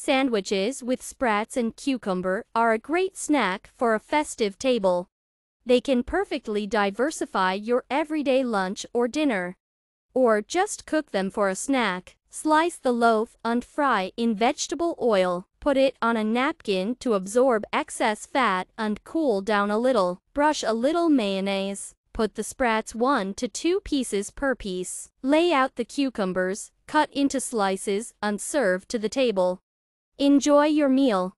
sandwiches with sprats and cucumber are a great snack for a festive table. They can perfectly diversify your everyday lunch or dinner. Or just cook them for a snack. Slice the loaf and fry in vegetable oil. Put it on a napkin to absorb excess fat and cool down a little. Brush a little mayonnaise. Put the sprats 1 to 2 pieces per piece. Lay out the cucumbers, cut into slices, and serve to the table. Enjoy your meal.